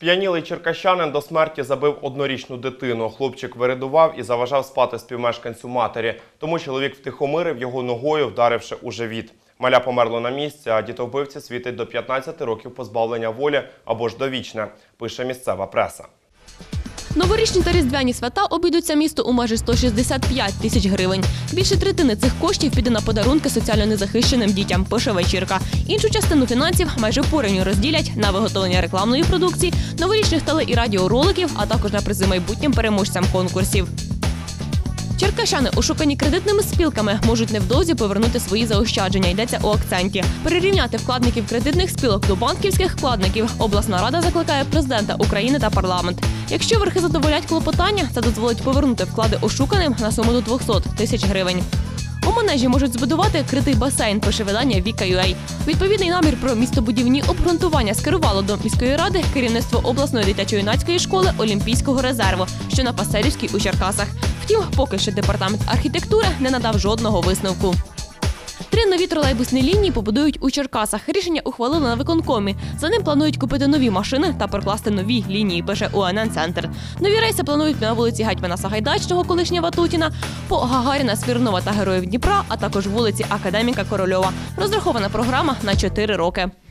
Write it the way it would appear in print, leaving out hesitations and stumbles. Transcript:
Сп'янілий черкащанин до смерті забив однорічну дитину. Хлопчик виридував і заважав спати співмешканцю матері. Тому чоловік втихомирив його ногою, вдаривши у живіт. Маля померло на місці, а дітовбивці світить до 15 років позбавлення волі або ж довічне, пише місцева преса. Новорічні та різдвяні свята обійдуться місту у майже 165 тисяч гривень. Більше третини цих коштів піде на подарунки соціально незахищеним дітям, пише «Вечірка». Іншу частину фінансів майже порівну розділять на виготовлення рекламної продукції, новорічних теле- і радіороликів, а також на призи майбутнім переможцям конкурсів. Черкащани, ошукані кредитними спілками, можуть невдовзі повернути свої заощадження, йдеться у акценті. Перерівняти вкладників кредитних спілок до банківських вкладників обласна рада закликає президента України та парламент. Якщо верхи задоволять клопотання, це дозволить повернути вклади ошуканим на суму до 200 тисяч гривень. У Манежі можуть збудувати критий басейн, пише видання Віка.ua. Відповідний намір про містобудівні обґрунтування скерувало до міської ради керівництво обласної дитячо-юнацької школи Олімпійського резерву, що на Пасерівській у Черкасах. Втім, поки що департамент архітектури не надав жодного висновку. 3 нові тролейбусні лінії побудують у Черкасах. Рішення ухвалили на виконкомі. За ним планують купити нові машини та прокласти нові лінії, пише УНН-центр. Нові рейси планують на вулиці Гетьмана Сагайдачного, колишнього Ватутіна, по Гагаріна, Смірнова та Героїв Дніпра, а також вулиці Академіка Корольова. Розрахована програма на 4 роки.